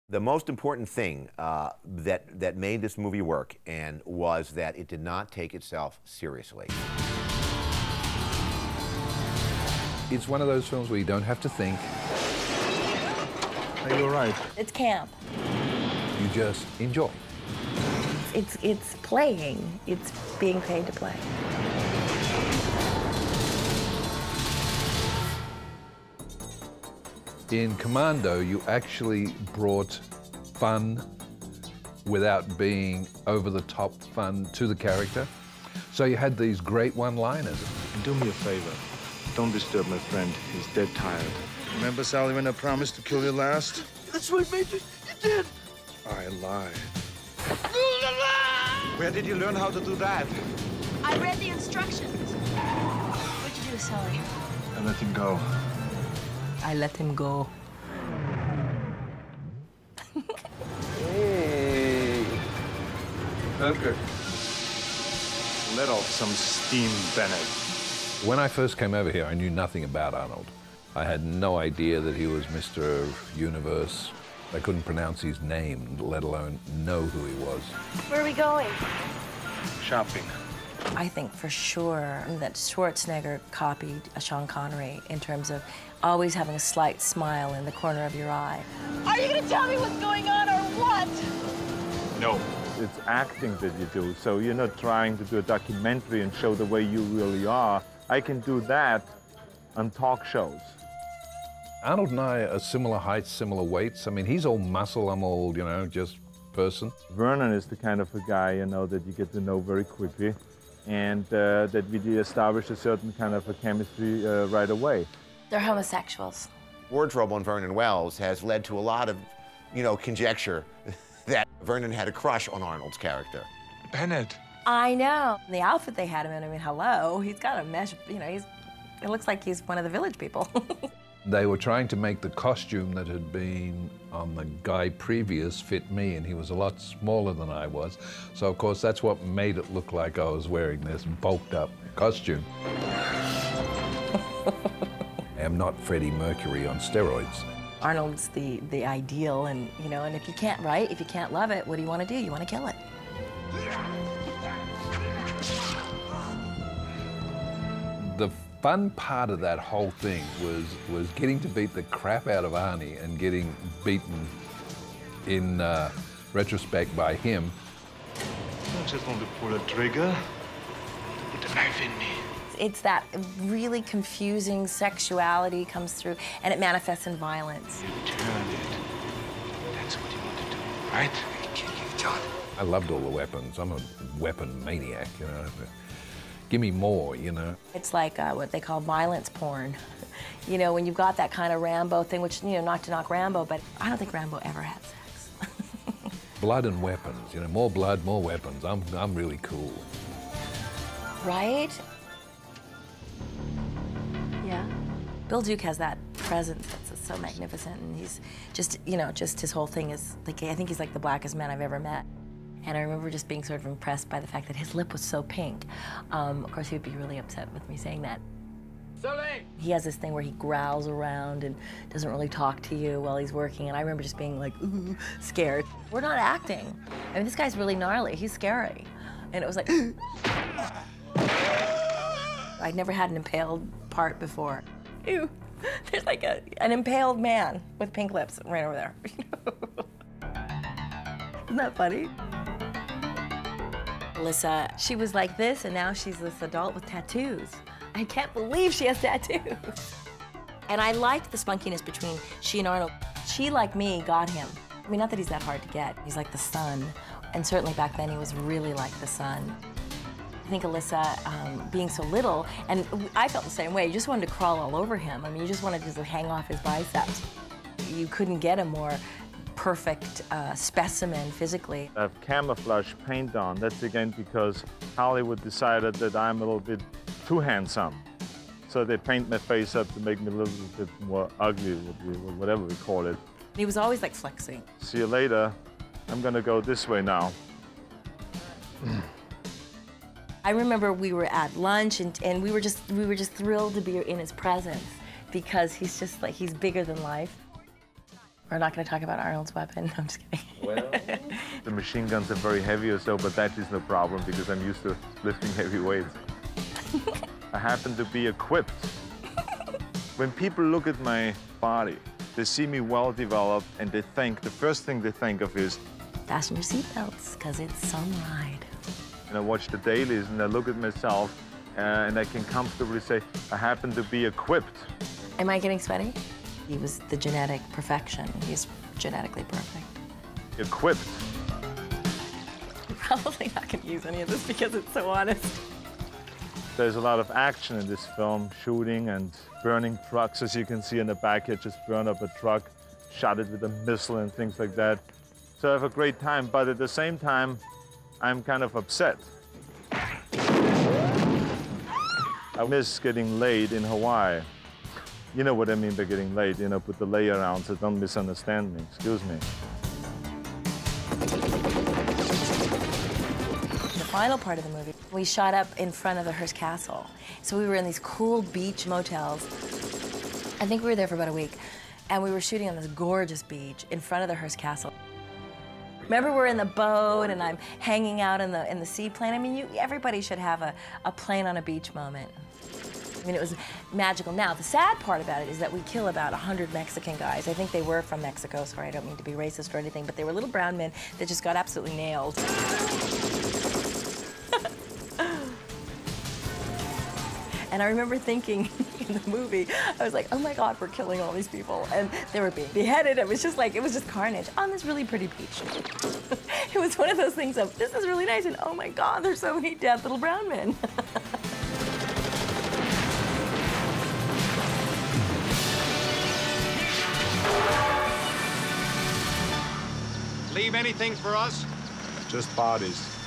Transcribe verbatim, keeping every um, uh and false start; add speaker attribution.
Speaker 1: The most important thing uh, that, that made this movie work and was that it did not take itself seriously.
Speaker 2: It's one of those films where you don't have to think.
Speaker 3: Are you all right?
Speaker 4: It's camp.
Speaker 2: You just enjoy.
Speaker 4: It's, it's playing. It's being paid to play.
Speaker 2: In Commando, you actually brought fun without being over-the-top fun to the character. So you had these great one-liners.
Speaker 3: And do me a favor. Don't disturb my friend. He's dead tired. Remember, Sally, when I promised to kill you last?
Speaker 5: That's right, Major. You did.
Speaker 3: I lied. Where did you learn how to do that?
Speaker 6: I read the instructions. What'd you do, Sally?
Speaker 3: I let him go.
Speaker 4: I let him go.
Speaker 3: Hey. Okay. Let off some steam, Bennett.
Speaker 2: When I first came over here, I knew nothing about Arnold. I had no idea that he was Mister Universe. I couldn't pronounce his name, let alone know who he was.
Speaker 6: Where are we going?
Speaker 3: Shopping.
Speaker 4: I think for sure that Schwarzenegger copied Sean Connery in terms of always having a slight smile in the corner of your eye.
Speaker 6: Are you going to tell me what's going on or what?
Speaker 3: No. It's acting that you do, so you're not trying to do a documentary and show the way you really are. I can do that on talk shows.
Speaker 2: Arnold and I are similar heights, similar weights. I mean, he's all muscle, I'm all, you know, just person.
Speaker 3: Vernon is the kind of a guy, you know, that you get to know very quickly, and uh, that we establish a certain kind of a chemistry uh, right away.
Speaker 6: They're homosexuals.
Speaker 1: Wardrobe on Vernon Wells has led to a lot of, you know, conjecture that Vernon had a crush on Arnold's character.
Speaker 3: Bennett.
Speaker 4: I know. The outfit they had him in, I mean, hello. He's got a mesh, you know, he's, it looks like he's one of the village people.
Speaker 2: They were trying to make the costume that had been on the guy previous fit me, and he was a lot smaller than I was. So, of course, that's what made it look like I was wearing this bulked up costume. I am not Freddie Mercury on steroids.
Speaker 4: Arnold's the, the ideal, and, you know, and if you can't write, if you can't love it, what do you want to do? You want to kill it.
Speaker 2: The fun part of that whole thing was, was getting to beat the crap out of Arnie and getting beaten in uh, retrospect by him.
Speaker 3: I just want to pull a trigger, put a knife in me.
Speaker 4: It's that really confusing sexuality comes through, and it manifests in violence.
Speaker 3: You turned it. That's what you want to do, right? I can kill you, John.
Speaker 2: I loved all the weapons. I'm a weapon maniac, you know. Give me more, you know.
Speaker 4: It's like uh, what they call violence porn. You know, when you've got that kind of Rambo thing, which, you know, not to knock Rambo, but I don't think Rambo ever had sex.
Speaker 2: Blood and weapons, you know, more blood, more weapons. I'm, I'm really cool.
Speaker 4: Right? Yeah. Bill Duke has that presence that's so magnificent, and he's just, you know, just his whole thing is, like, I think he's like the blackest man I've ever met. And I remember just being sort of impressed by the fact that his lip was so pink. Um, of course, he would be really upset with me saying that.
Speaker 5: Soleil!
Speaker 4: He has this thing where he growls around and doesn't really talk to you while he's working, and I remember just being like, ooh, scared. We're not acting. I mean, this guy's really gnarly. He's scary. And it was like, I'd never had an impaled part before. Ew, there's like a, an impaled man with pink lips right over there. Isn't that funny? Alyssa, she was like this, and now she's this adult with tattoos. I can't believe she has tattoos. And I liked the spunkiness between she and Arnold. She, like me, got him. I mean, not that he's that hard to get. He's like the sun. And certainly back then, he was really like the sun. I think Alyssa, um, being so little, and I felt the same way, you just wanted to crawl all over him. I mean, you just wanted to just hang off his biceps. You couldn't get a more perfect uh, specimen physically.
Speaker 3: I have camouflage paint on. That's again because Hollywood decided that I'm a little bit too handsome. So they paint my face up to make me a little bit more ugly, whatever we call it.
Speaker 4: He was always like flexing.
Speaker 3: See you later. I'm gonna go this way now.
Speaker 4: I remember we were at lunch, and, and we were just we were just thrilled to be in his presence because he's just like, he's bigger than life. We're not going to talk about Arnold's weapon. No, I'm just kidding.
Speaker 3: Well, the machine guns are very heavy or so, but that is no problem because I'm used to lifting heavy weights. I happen to be equipped. When people look at my body, they see me well developed and they think, the first thing they think of is,
Speaker 4: fasten your seatbelts, because it's some ride.
Speaker 3: And I watch the dailies and I look at myself uh, and I can comfortably say, I happen to be equipped.
Speaker 4: Am I getting sweaty? He was the genetic perfection. He's genetically perfect.
Speaker 3: Equipped.
Speaker 4: I'm probably not going to use any of this because it's so honest.
Speaker 3: There's a lot of action in this film, shooting and burning trucks. As you can see in the back here, just burned up a truck, shot it with a missile and things like that. So I have a great time, but at the same time, I'm kind of upset. I miss getting laid in Hawaii. You know what I mean by getting laid, you know, put the lay around, so don't misunderstand me, excuse me.
Speaker 4: The final part of the movie, we shot up in front of the Hearst Castle. So we were in these cool beach motels. I think we were there for about a week, and we were shooting on this gorgeous beach in front of the Hearst Castle. Remember, we're in the boat, and I'm hanging out in the in the seaplane. I mean, you, everybody should have a, a plane on a beach moment. I mean, it was magical. Now, the sad part about it is that we kill about one hundred Mexican guys. I think they were from Mexico, so I don't mean to be racist or anything, but they were little brown men that just got absolutely nailed. And I remember thinking in the movie, I was like, oh my God, we're killing all these people. And they were being beheaded. It was just like, it was just carnage on this really pretty beach. It was one of those things of, this is really nice, and oh my God, there's so many dead little brown men.
Speaker 7: Leave anything for us?
Speaker 3: Just bodies.